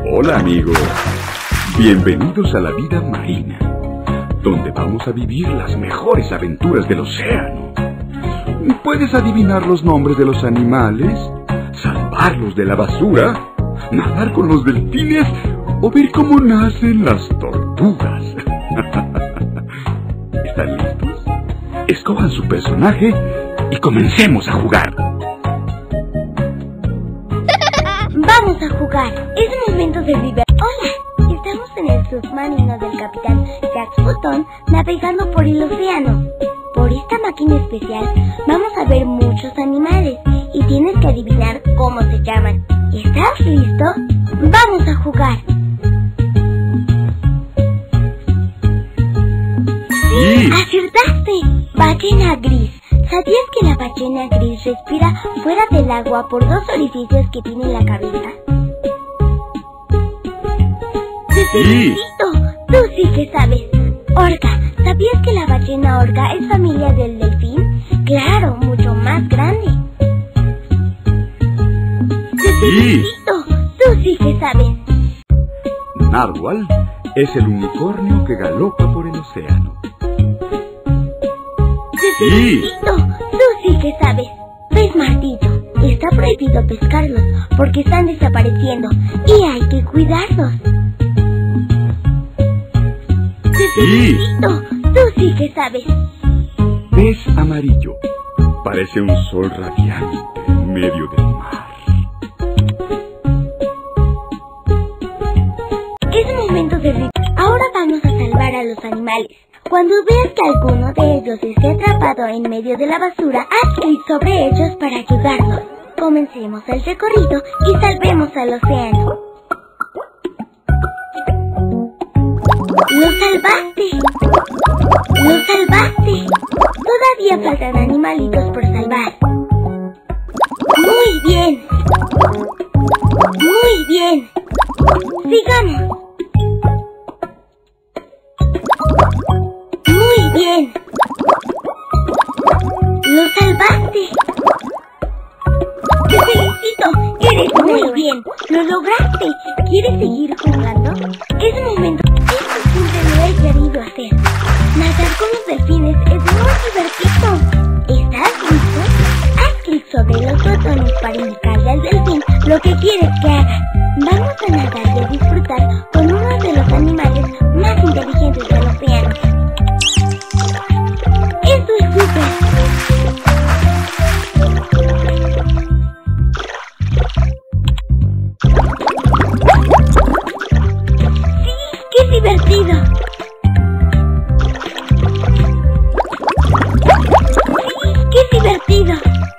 Hola amigos, bienvenidos a la vida marina, donde vamos a vivir las mejores aventuras del océano. ¿Puedes adivinar los nombres de los animales? ¿Salvarlos de la basura? ¿Nadar con los delfines? ¿O ver cómo nacen las tortugas? ¿Están listos? Escojan su personaje y comencemos a jugar. ¡Vamos a jugar! Es momento de divertir. ¡Hola! Estamos en el submarino del capitán Jacques Cousteau navegando por el océano. Por esta máquina especial vamos a ver muchos animales y tienes que adivinar cómo se llaman. ¿Estás listo? ¡Vamos a jugar! ¡Sí! ¡Acertaste! Ballena gris. ¿Sabías que la ballena gris respira fuera del agua por dos orificios que tiene en la cabeza? ¡Te felicito! ¡Tú sí que sabes! Orca. ¿Sabías que la ballena orca es familia del delfín? ¡Claro! Mucho más grande. ¡Te felicito! ¡Tú sí que sabes! Narwhal es el unicornio que galopa por el océano. ¡Te felicito! ¡Tú sí que sabes! Pez martillo. Está prohibido pescarlos porque están desapareciendo y hay que cuidarlos. ¡Te felicito! ¡Tú sí que sabes! Pez amarillo. Parece un sol radiante en medio del mar. Es momento de reír. Ahora vamos a salvar a los animales. Cuando veas que alguno de ellos esté atrapado en medio de la basura, haz clic sobre ellos para ayudarlos. Comencemos el recorrido y salvemos al océano. ¡Lo salvaste! ¡Lo salvaste! Todavía faltan animalitos por salvar. ¡Muy bien! ¡Muy bien! ¡Sigamos! ¡Muy bien! ¡Lo salvaste! ¡Te felicito! ¡Eres muy bien! ¡Lo lograste! ¿Quieres seguir jugando? Es momento. Esto siempre lo he querido hacer. Nadar con los delfines es muy divertido. ¿Estás listo? Haz clic sobre los botones para indicarle al delfín lo que quieres que haga. Vamos a nadar y a disfrutar con uno de los animales más inteligentes del océano. ¡Esto es súper! ¡Sí! ¡Qué divertido! ¡Sí! ¡Qué divertido!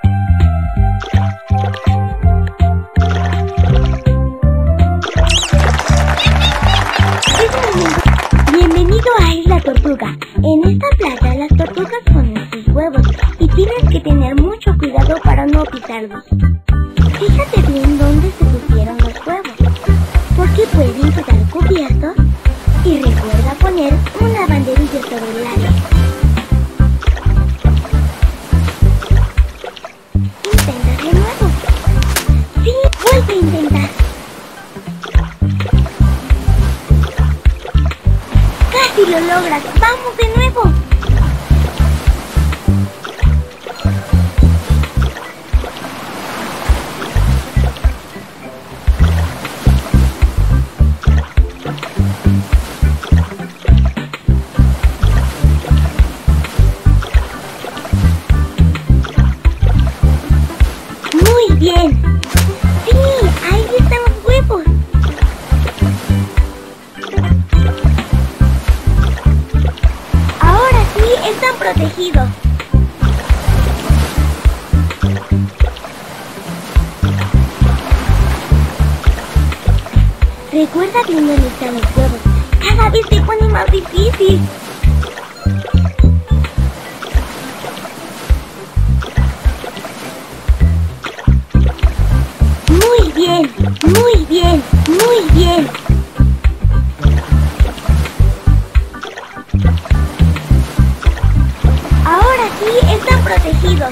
Bienvenido a Isla Tortuga. En esta playa las tortugas ponen sus huevos y tienes que tener mucho cuidado para no pisarlos. Fíjate bien dónde se pusieron los huevos, porque pueden quedar cubiertos, y recuerda poner una banderilla sobre el área. Intenta de nuevo. Sí, vuelve a intentar. ¡Casi lo logras! ¡Vamos de nuevo! ¡Muy bien! ¡Sí! ¡Ahí están los huevos! Ahora sí están protegidos. Recuerda bien dónde están los huevos. Cada vez se pone más difícil. Muy bien, muy bien, muy bien. Ahora sí están protegidos.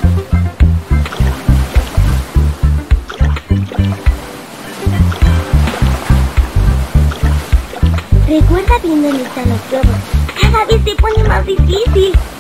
Recuerda bien dónde están los huevos. Cada vez se pone más difícil.